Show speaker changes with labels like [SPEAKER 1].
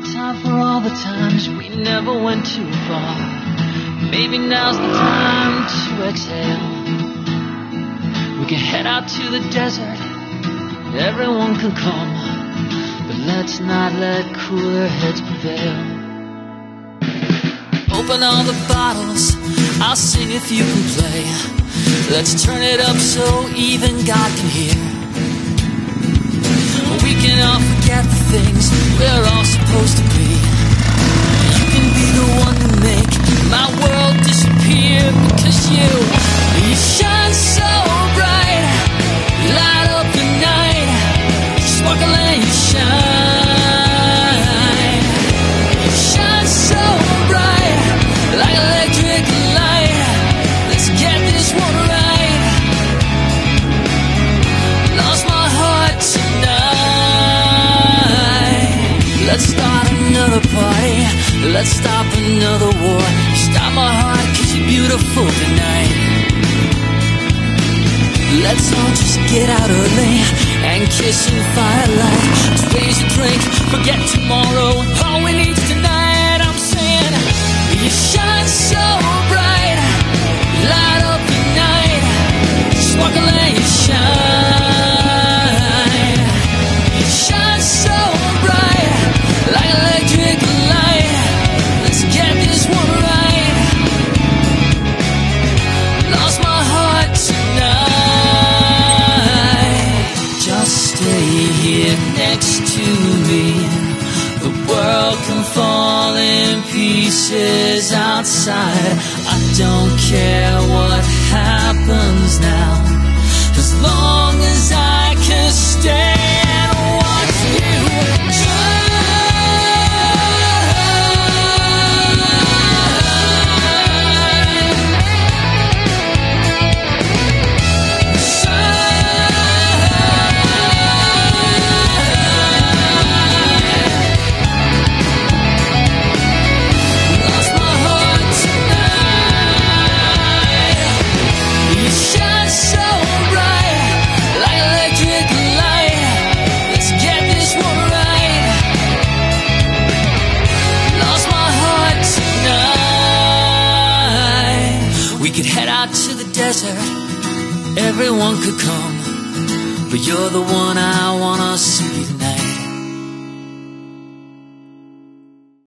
[SPEAKER 1] time for all the times we never went too far. Maybe now's the time to exhale. We can head out to the desert, everyone can come, but let's not let cooler heads prevail. Open all the bottles, I'll sing if you can play. Let's turn it up so even God can hear. We can all forget the things we're all supposed to be. You can be the one to make my world disappear, because you shine so bright, you light up the night, you sparkle and you shine. You shine so bright, like electric light. Let's get this one right. Lost my heart tonight. Let's start another party, let's stop another war. Stop my heart 'cause you're beautiful tonight. Let's all just get out early and kiss in the firelight. Let's raise a drink, forget tomorrow, all we need tonight. I'm saying, you shine so bright, you light up the night, you sparkle and you shine. You shine so bright, like electric light. Let's get this one right. Lost my heart tonight. Just stay here next to me. The world can fall in pieces outside. I don't care what happens now, as long as I can stay and watch you shine. Everyone could come, but you're the one I wanna see